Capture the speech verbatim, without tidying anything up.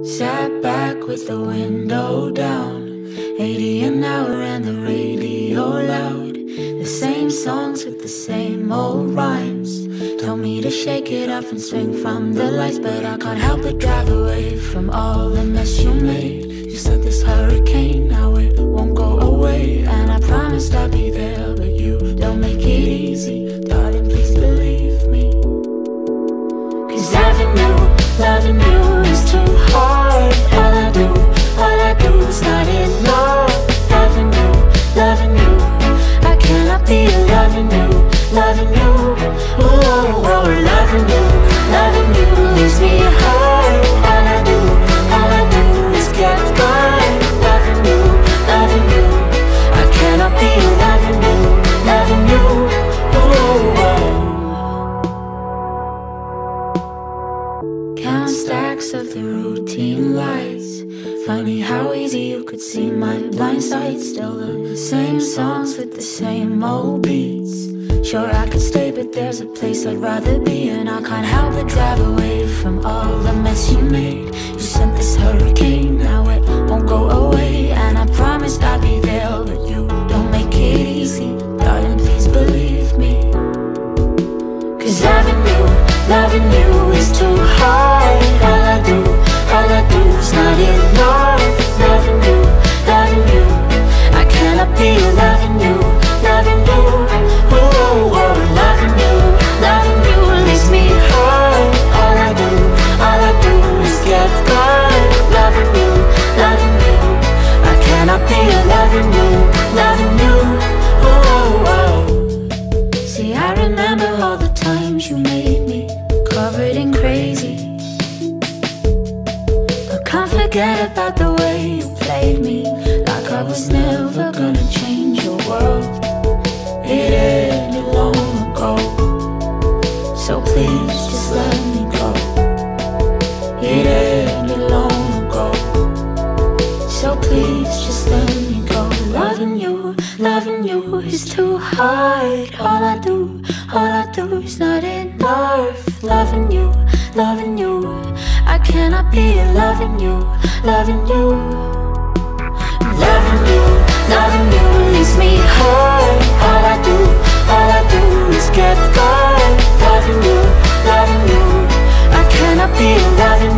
Sat back with the window down, eighty an hour and the radio loud. The same songs with the same old rhymes. Told me to shake it off and swing from the lights, but I can't help but drive away from all the mess you made. You sent this hurricane, now it won't go away. And I promised I'd be there, but you don't make it easy. Darling, please believe me. Cause loving you, loving you is too hard. All I do, all I do is not enough. Loving you, loving you, I cannot be loving you, loving you. Oh, oh, oh, loving you, loving you leaves me hurt. All I do, all I do is get burned. Loving you, loving you, I cannot be loving you, loving you. Oh, oh. Count stacks of the routine lights. Funny how easy you could see my blind side. Still the same songs with the same old beats. Sure I could stay, but there's a place I'd rather be. And I can't help but drive away from all the mess you made. You sent this hurricane, now it won't go away. And I promised I'd be there, but you don't make it easy. Darling, please believe me. Cause loving you, loving you is too hard. All I do, all I do is not enough. Loving you, loving you, I cannot be loving you, loving you. Oh, oh, oh, loving you, loving you leaves me hurt. All I do, all I do is get burned. Loving you, loving you, I cannot be loving you, loving you. Oh, oh, oh. See, I remember all the times you made me covered in crazy. Can't forget about the way you played me, like I was never gonna change your world. It ended long ago, so please just let me go. It ended long ago, so please just let me go. Loving you, loving you is too hard. All I do, all I do is not enough. Loving you, loving you, I cannot be loving you, loving you. Loving you, loving you leaves me hurt. All I do, all I do is get burned. Loving you, loving you, I cannot be loving